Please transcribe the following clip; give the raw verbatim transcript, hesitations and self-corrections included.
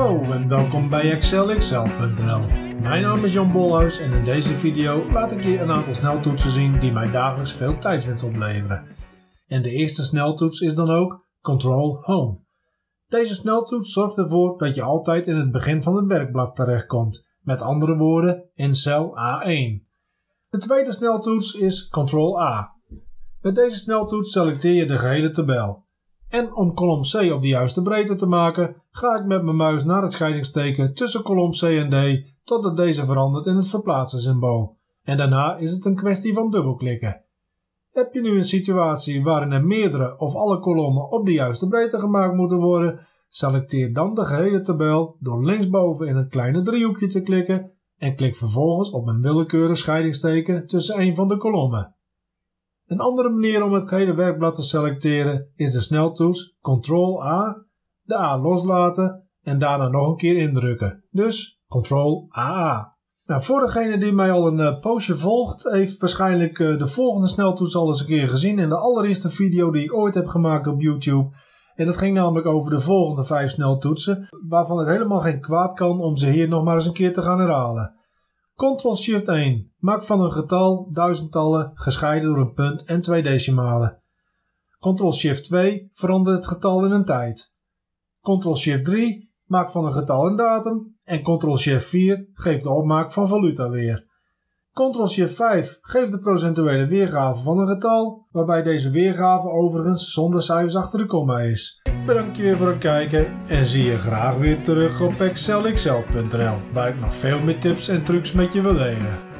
Hallo en welkom bij Excel X L punt n l. Mijn naam is Jan Bolhuis en in deze video laat ik je een aantal sneltoetsen zien die mij dagelijks veel tijdswinst opleveren. En de eerste sneltoets is dan ook Control Home. Deze sneltoets zorgt ervoor dat je altijd in het begin van het werkblad terechtkomt, met andere woorden in cel A één. De tweede sneltoets is Control A. Met deze sneltoets selecteer je de gehele tabel. En om kolom C op de juiste breedte te maken, ga ik met mijn muis naar het scheidingsteken tussen kolom C en D totdat deze verandert in het verplaatsen symbool. En daarna is het een kwestie van dubbelklikken. Heb je nu een situatie waarin er meerdere of alle kolommen op de juiste breedte gemaakt moeten worden, selecteer dan de gehele tabel door linksboven in het kleine driehoekje te klikken en klik vervolgens op een willekeurig scheidingsteken tussen een van de kolommen. Een andere manier om het gehele werkblad te selecteren is de sneltoets Control A, de A loslaten en daarna nog een keer indrukken. Dus Control A A. Nou, voor degene die mij al een uh, poosje volgt, heeft waarschijnlijk uh, de volgende sneltoets al eens een keer gezien in de allereerste video die ik ooit heb gemaakt op YouTube. En dat ging namelijk over de volgende vijf sneltoetsen, waarvan het helemaal geen kwaad kan om ze hier nog maar eens een keer te gaan herhalen. Control Shift één. Maak van een getal duizendtallen gescheiden door een punt en twee decimalen. Control Shift twee. Verander het getal in een tijd. Control Shift drie. Maak van een getal een datum. En Control Shift vier. Geeft de opmaak van valuta weer. Control Shift vijf. Geeft de procentuele weergave van een getal, waarbij deze weergave overigens zonder cijfers achter de komma is. Ik bedank je weer voor het kijken en zie je graag weer terug op Excel X L punt n l, waar ik nog veel meer tips en trucs met je wil delen.